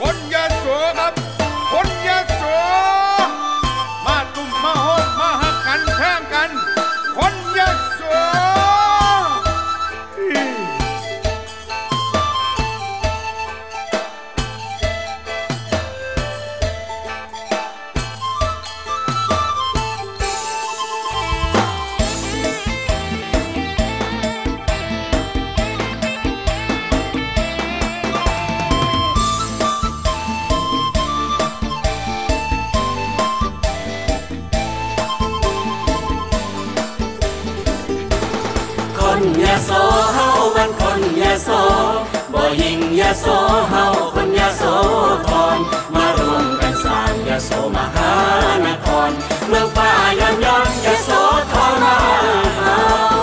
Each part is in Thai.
คนยะโสครับคนยะโสมาตุ่มมาโฮมมาหักกันแท่งกันคนยะโสคนยะโสเฮามันคนยะโสบ่ยิงยะโสเฮาคนยะโสธรมารวมกันสร้างยะโสมหานครเมืองฟ้าย้อนย้อนยะโสธรมาเฮา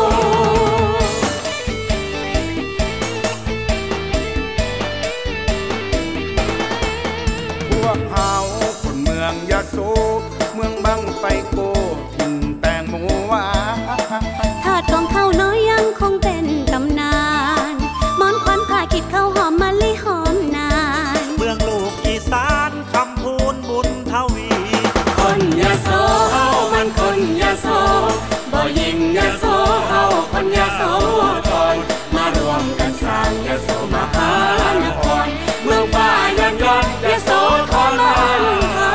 พวกเฮาคนเมืองยะโสเมืองบังไฟโกถิ่นแตงโมหวานธาตุของเขาน้อยยังคงเป็นตำนานมอนควันผ่าคิดเขาหอมมะลิหอมนานเมืองลูกอีสานคำพูนบุญทวีคนยะโสเฮามันคนยะโสบ่ยิงยะโสเฮาคนยะโสธรมารวมกันสร้างยะโสมหานครเมืองฟ้าย้อนย้อนยะโสธรมาเฮา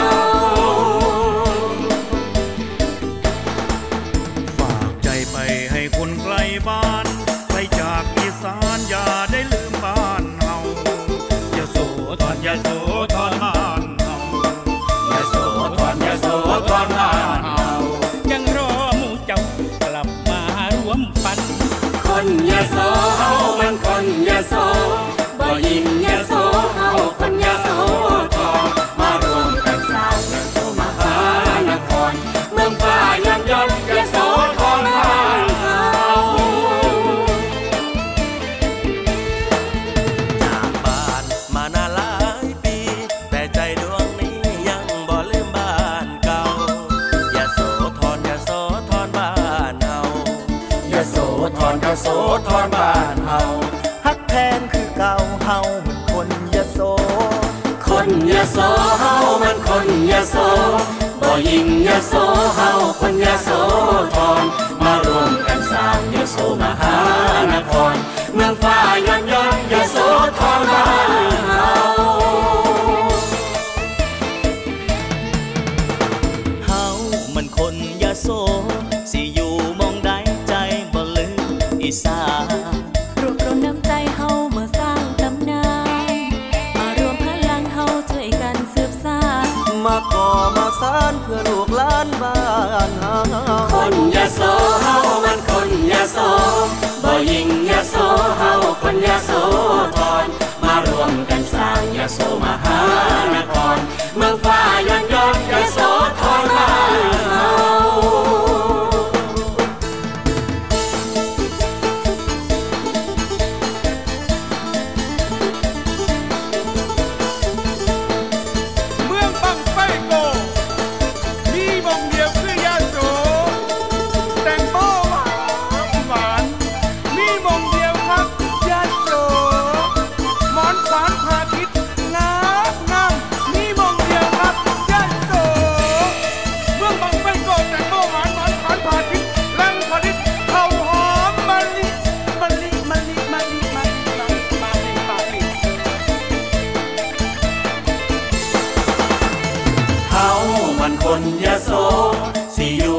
ฝากใจไปให้คนไกลบ้านไปจากอีสานอย่าได้ลืมบ้านเฮายะโสธรยะโสธรบ้านเฮายะโสธรยะโสธรบ้านเฮายังรอหมู่เจ้ากลับมารวมฝันคนยะโสเฮามันคนยะโสบ่ยิงยะโสเฮาคนยะโสธรมารวมกันสร้างยะโสมหานครเมืองฟ้าย้อนย้อนยะโสธรบ้านเฮาจากบ้านมานานหลายปีแต่ใจดวงนี้ยังบ่ลืมบ้านเก่ายะโสธรยะโสธรบ้านเฮายะโสธรยะโสธรบ้านเฮาฮักแพงคือเก่าเฮาเหมือนคนยะโสคนยะโสเฮามันคนยะโสบ่ยิงยะโสเฮาคนยะโสธรมารวมกันสร้างยะโสมหานครเมืองฟ้าย้อนย้อนยะโสธรบ้านเฮาเฮามันคนยะโสสิอยู่มองใดใจบ่ลืมอีสานรวบรวมน้ำใจเฮามาสร้างตำนานมารวมพลังเฮาช่วยกันสืบสานมาก่อมาสานเพื่อลูกหลานบ้านเฮาคนยะโสเฮามันคนยะโสบ่ยิงยะโสเฮาคนยะโสธรมารวมกันสร้างยะโสมหานครเมืองฟ้าย้อนย้อนยะโสธรบ้านเฮาเมืองบังไฟโกมีบ่งเดียวคือยะโสแตงโมหวานหวานมีบ่งเดียวครับยะโสหมอนขวานพาทิตงามงามมีบ่งเดียวครับยะโสเมืองบังไฟโกแตงโมหวานหวานขวานพาทิตแรงผลิตข้าวหอมมะลิมะลิมะลิมะลิมะลิมะลิมะลิมะลิเฮามันคนยะโสสิอยู่